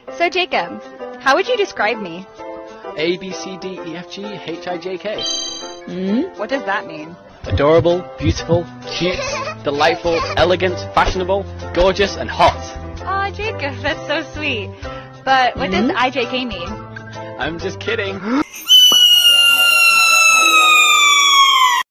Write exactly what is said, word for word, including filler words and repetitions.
So Jacob, how would you describe me? A B C D E F G H I J K. Hmm? What does that mean? Adorable, beautiful, cute, delightful, elegant, fashionable, gorgeous, and hot. Aw, Jacob, that's so sweet. But what Hmm? does I J K mean? I'm just kidding.